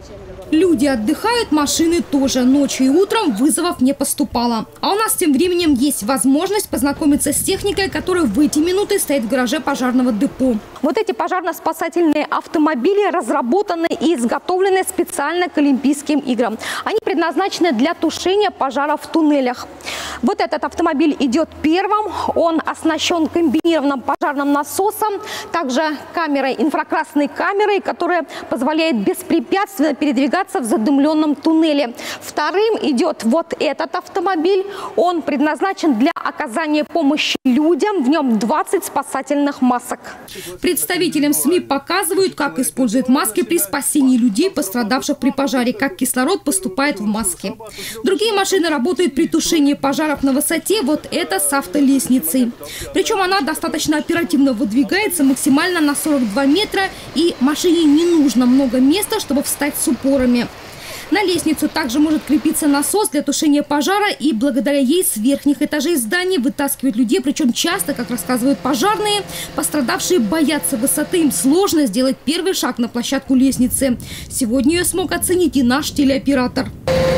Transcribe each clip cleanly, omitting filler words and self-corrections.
Люди отдыхают, машины тоже. Ночью и утром вызовов не поступало. А у нас тем временем есть возможность познакомиться с техникой, которая в эти минуты стоит в гараже пожарного депо. Вот эти пожарно-спасательные автомобили разработаны и изготовлены специально к Олимпийским играм. Они предназначены для тушения пожаров в туннелях. Вот этот автомобиль идет первым. Он оснащен комбинированным пожарным насосом, также инфракрасной камерой, которая позволяет беспрепятственно передвигаться в задымленном туннеле. Вторым идет вот этот автомобиль. Он предназначен для оказания помощи людям. В нем 20 спасательных масок. Представителям СМИ показывают, как используют маски при спасении людей, пострадавших при пожаре, как кислород поступает в маски. Другие машины работают при тушении пожаров на высоте. Вот это с автолестницей. Причем она достаточно оперативно выдвигается максимально на 42 метра. И машине не нужно много места, чтобы встать с упорами. На лестницу также может крепиться насос для тушения пожара, и благодаря ей с верхних этажей здания вытаскивают людей. Причем часто, как рассказывают пожарные, пострадавшие боятся высоты. Им сложно сделать первый шаг на площадку лестницы. Сегодня ее смог оценить и наш телеоператор.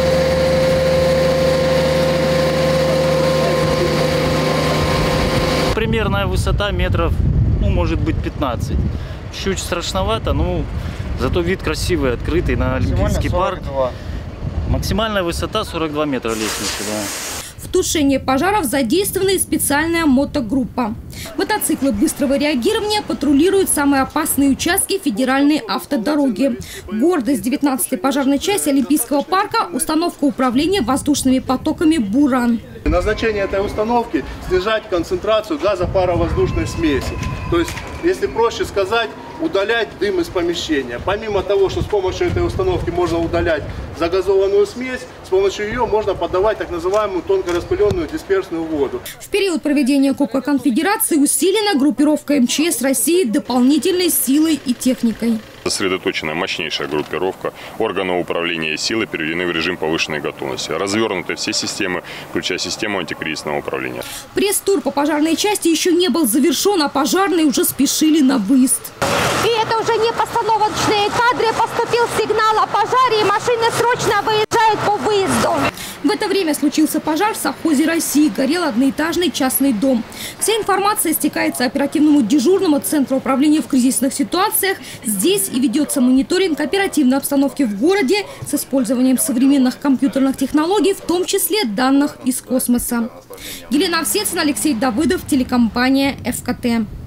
Примерная высота метров, может быть, 15. Чуть страшновато, зато вид красивый, открытый на Олимпийский парк. Максимальная высота 42 метра лестницы. Да. В тушении пожаров задействована специальная мотогруппа. Мотоциклы быстрого реагирования патрулируют самые опасные участки федеральной автодороги. Гордость 19-й пожарной части Олимпийского парка – установка управления воздушными потоками «Буран». Назначение этой установки – снижать концентрацию газопаровоздушной смеси. То есть, если проще сказать, удалять дым из помещения. Помимо того, что с помощью этой установки можно удалять загазованную смесь, с помощью ее можно подавать так называемую тонкораспыленную дисперсную воду. В период проведения Кубка Конфедерации усилена группировка МЧС России дополнительной силой и техникой. Сосредоточена мощнейшая группировка. Органы управления силы переведены в режим повышенной готовности. Развернуты все системы, включая систему антикризисного управления. Пресс-тур по пожарной части еще не был завершен, а пожарные уже спешили на выезд. И это уже не постановочные кадры. Поступил сигнал о пожаре, и машины срочно выезжают по выезду. В это время случился пожар в совхозе России. Горел одноэтажный частный дом. Вся информация стекается оперативному дежурному Центру управления в кризисных ситуациях. Здесь и ведется мониторинг оперативной обстановки в городе с использованием современных компьютерных технологий, в том числе данных из космоса. Елена Овсецина, Алексей Давыдов, телекомпания ФКТ.